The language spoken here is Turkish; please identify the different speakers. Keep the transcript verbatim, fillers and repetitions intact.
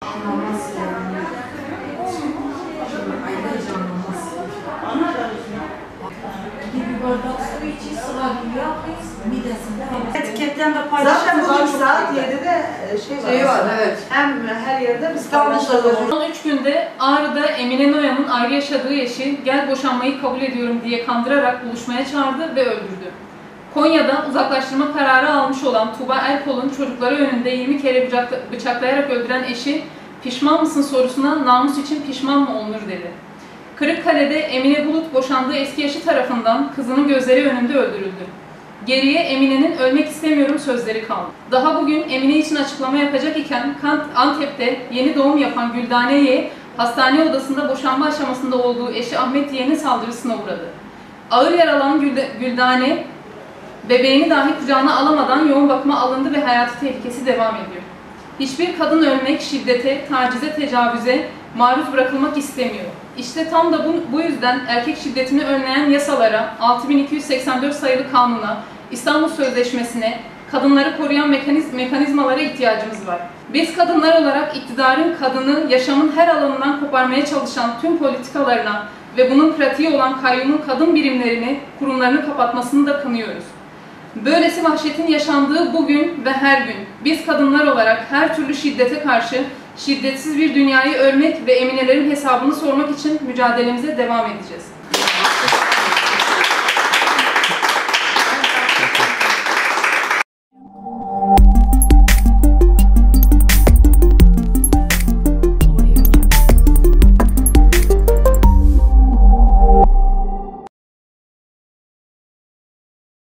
Speaker 1: Anlamaz yani. Aylarca anlamaz. Bir bardak su içi sıla gibi yapmayız. Midesinde. Etiketten de paylaşırız.
Speaker 2: Zaten bugün saat yedide şey var.
Speaker 1: Şey var, evet.
Speaker 2: Hem her yerde
Speaker 1: İstanbul'da
Speaker 3: Son üç günde Ağrı'da Emine Noyan'ın ayrı yaşadığı eşi gel boşanmayı kabul ediyorum diye kandırarak buluşmaya çağırdı ve öldürdü. Konya'da uzaklaştırma kararı almış olan Tuğba Erkol'un çocukları önünde yirmi kere bıçaklayarak öldüren eşi pişman mısın sorusuna namus için pişman mı olunur dedi. Kırıkkale'de Emine Bulut boşandığı eski eşi tarafından kızının gözleri önünde öldürüldü. Geriye Emine'nin ölmek istemiyorum sözleri kaldı. Daha bugün Emine için açıklama yapacak iken Antep'te yeni doğum yapan Güldane Y, hastane odasında boşanma aşamasında olduğu eşi Ahmet Y'nin saldırısına uğradı. Ağır yaralanan Güldane, bebeğini dahi kucağına alamadan yoğun bakıma alındı ve hayati tehlikesi devam ediyor. Hiçbir kadın ölmek, şiddete, tacize, tecavüze maruz bırakılmak istemiyor. İşte tam da bu, bu yüzden erkek şiddetini önleyen yasalara, altı bin iki yüz seksen dört sayılı kanuna, İstanbul Sözleşmesi'ne, kadınları koruyan mekaniz, mekanizmalara ihtiyacımız var. Biz kadınlar olarak iktidarın kadını yaşamın her alanından koparmaya çalışan tüm politikalarına ve bunun pratiği olan kayyumun kadın birimlerini, kurumlarını kapatmasını da kınıyoruz. Böylesi vahşetin yaşandığı bugün ve her gün biz kadınlar olarak her türlü şiddete karşı şiddetsiz bir dünyayı örmek ve Eminelerin hesabını sormak için mücadelemize devam edeceğiz.